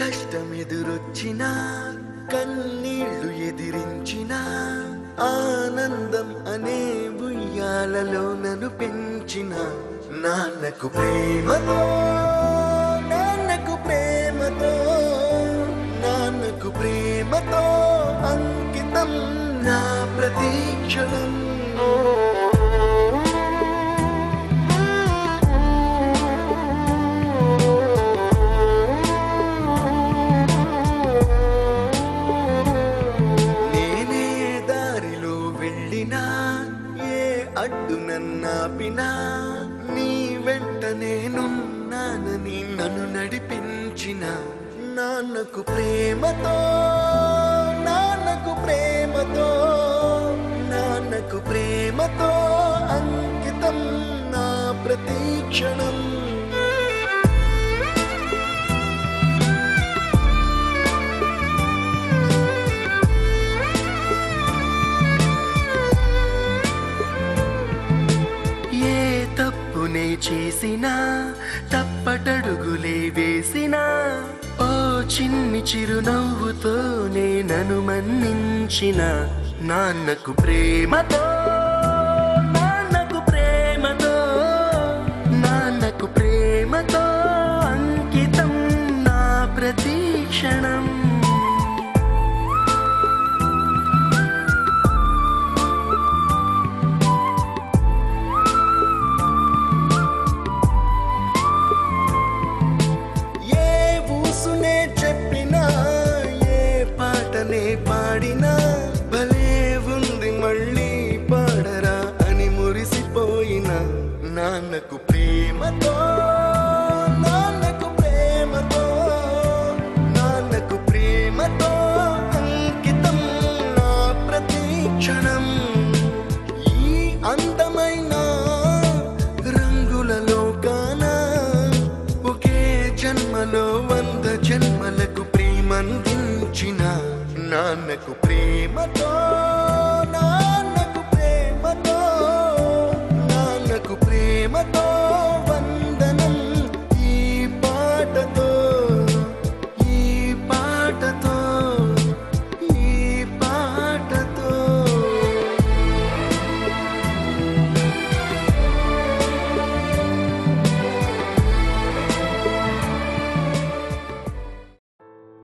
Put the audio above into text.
కష్టమెదురొచ్చినా కన్నీళ్లు ఎదిరించిన ఆనందం అనే ఉయ్యాలలో నన్ను పెంచిన నాన్నకు ప్రేమతో నాన్నకు ప్రేమతో నాన్నకు ప్రేమతో అంకితం నా ప్రతీక్షణం. అడ్డు నన్నాపినా నీ వెంట నేనున్నానని నన్ను నడిపించిన నాన్నకు ప్రేమతో నాన్నకు ప్రేమతో నాన్నకు ప్రేమతో అంకితం నా ప్రతీక్షణం. తప్పునే చేసినా తప్పటడుగులే వేసినా ఓ చిన్ని చిరునవ్వుతోనే నన్ను మన్నించిన నాన్నకు ప్రేమతో నాన్నకు ప్రేమతో నాన్నకు ప్రేమతో అంకితం నా ప్రతీక్షణం. పాడినా భలే ఉంది మళ్ళీ పాడరా అని మురిసిపోయిన నాన్నకు ప్రేమతో నాన్నకు ప్రేమతో నాన్నకు ప్రేమతో అంకితం నా ప్రతీక్షణం. ఈ అందమైన రంగుల లోకాన ఒకే జన్మలో 100 జన్మలకు ప్రేమందించిన నాన్నకు ప్రేమతో